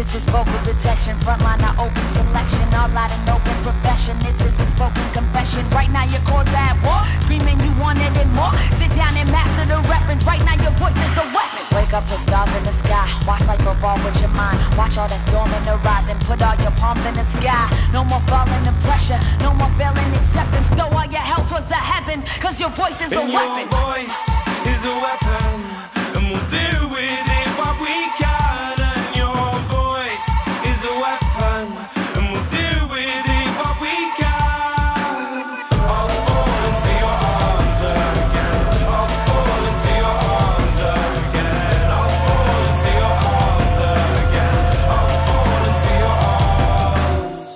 This is vocal detection, frontline, I open selection. All out an open profession, this is a spoken confession. Right now your chords are at war, screaming you wanted it more. Sit down and master the reference, right now your voice is a weapon. Wake up to stars in the sky, watch life evolve with your mind. Watch all that's dormant arise and put all your palms in the sky. No more falling to pressure, no more failing acceptance. Throw all your hell towards the heavens, cause your voice is a weapon. Your voice is a weapon, and we'll do with it what we can. And your voice is a weapon, and we'll do with it what we can. I'll fall into your arms again. I'll fall into your arms again. I'll fall into your arms again. I'll fall into your arms.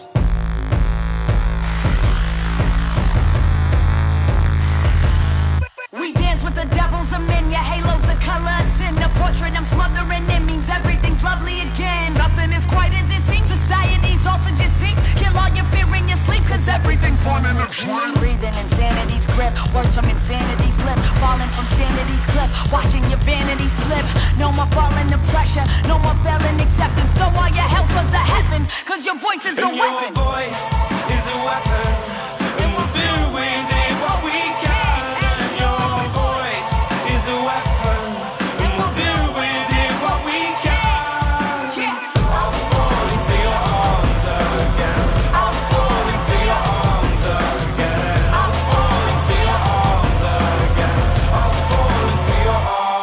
We dance with the devils of men, your halos of colors. In the portrait I'm smothering, it means everything's lovely again. Nothing is quite as it seems, society's altered your seat. Kill all your fear in your sleep, cause everything's fun in a dream. Breathing insanity's grip, words from insanity's lip. Falling from sanity's cliff, watching your vanity slip. No more falling to pressure, no more failing acceptance. Throw all your hell towards the heavens, cause your voice is a And weapon. your voice is a weapon, and we'll do with it what we can. And your voice is a weapon, and we'll do with it what we can. I'll fall into your arms again. I'll fall into your arms again. I'll fall into your arms again. I'll fall into your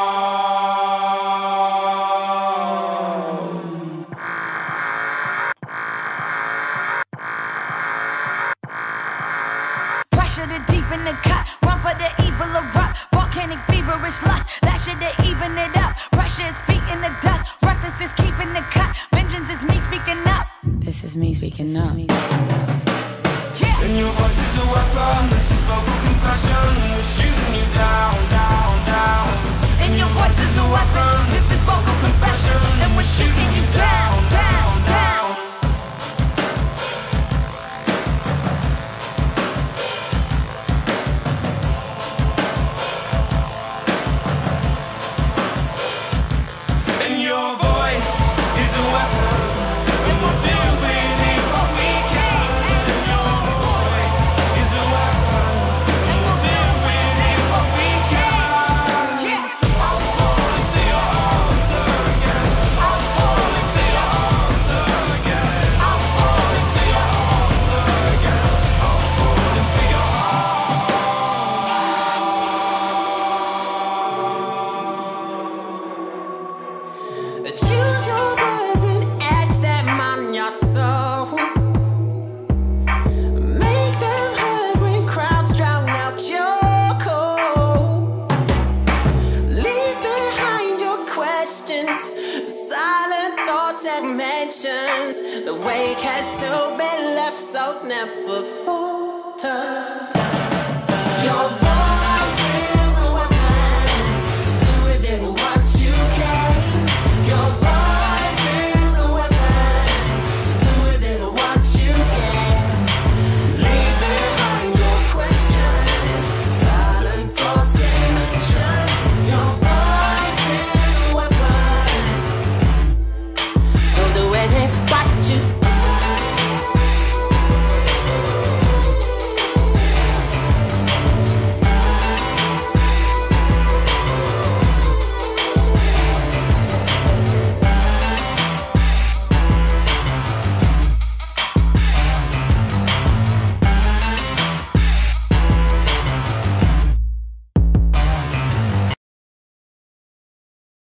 Pressure to deepen the cut, run for the evil erupt. Volcanic feverish lust, that shit to even it up. Pressure is feet in the dust, reckless is keeping the cut. Vengeance is me speaking up. This is me speaking up. Yeah. And your voice is a weapon, this is vocal confession. We're shooting you down, down, down. And your voice is a weapon, this is vocal confession. And we're shooting you down, down, down. And your voice is a weapon, and we'll do with it what we can. And your voice is a weapon, and we'll do with it what we can. I'll fall into your arms again. I'll fall into your arms again. I'll fall into your arms again. I'll fall into your Choose your words and etch them on your soul. Make them heard when crowds drown out your call. Leave behind your questions, silent thoughts and mentions. The wake has to be left, so never falter. Your